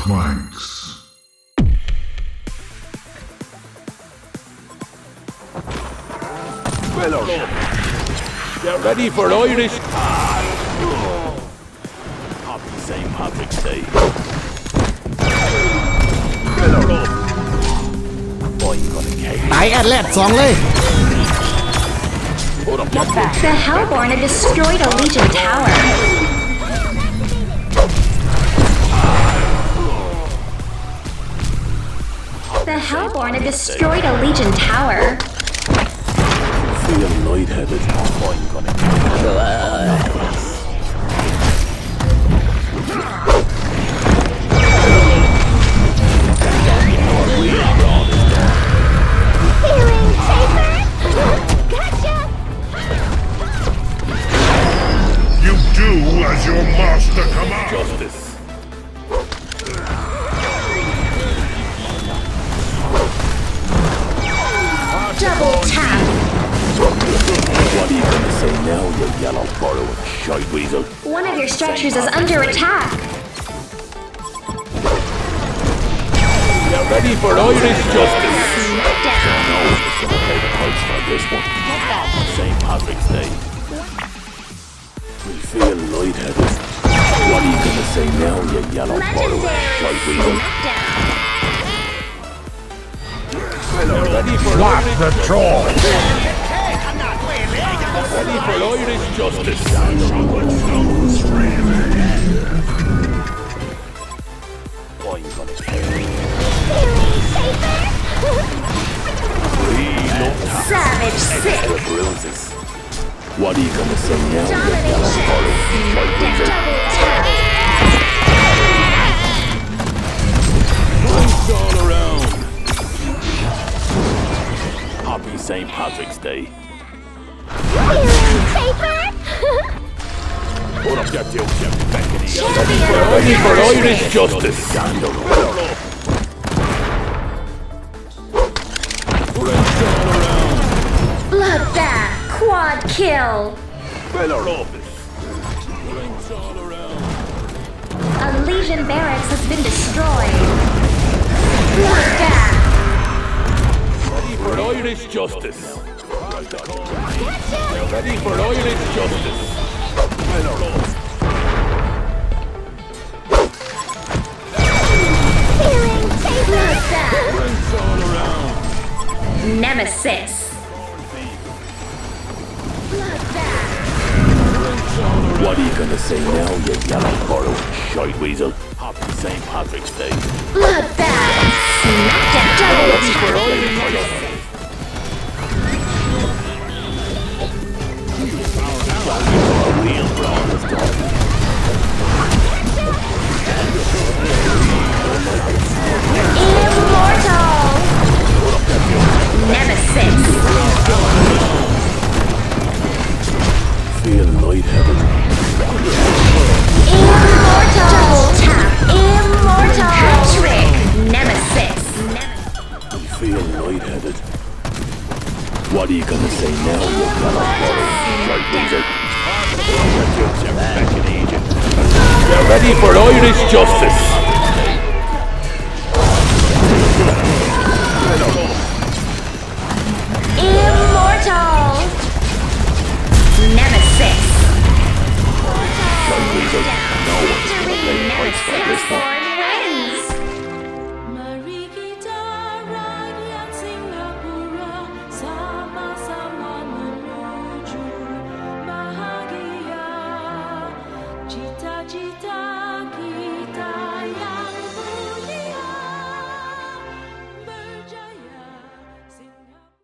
Klanx. Get ready for Irish. Happy St. Patrick's Day. Tái Atlet 2 เลย The Hellborn have destroyed a Legion tower. The Hellborn have destroyed a Legion tower. Feel lightheaded. I'm gonna Feeling safer? Gotcha! You do as your master commands. Justice. Double tap. What are you gonna say now, you yellow borrowing shite weasel? One of your structures is under attack. Get ready for Irish justice. Down. No one is gonna pay the price for this one. St. Patrick's Day. We feel lightheaded. What are you gonna say now, you yellow borrowing shite weasel? Get ready for Lock the troll. Ready for Irish justice. I'm gonna pay. Savage sick. Bruises. What are you gonna say now, you yellow borrowing shite weasel? Double tap. It's all around. Happy St. Patrick's Day. Feeling safer? Hold up, get you, Beckany. Champion. Ready for Irish justice. Bloodbath. Quad kill. A Legion barracks has been destroyed. Bloodbath. Ready for Irish justice. Ready for Irish justice. Feeling safer? Bloodbath. Nemesis. Bloodbath. What are you gonna say now, you yellow borrowing shite weasel? Happy St. Patrick's Day. Bloodbath. Smackdown. Double Ready for tap. Irish justice. Real brawl is done. Immortal. Nemesis. Feel lightheaded. Immortal. Double tap. Immortal. Trick. Nemesis. Feel lightheaded. What are you gonna say now, you yellow borrowing shite weasel? Get ready for Irish justice.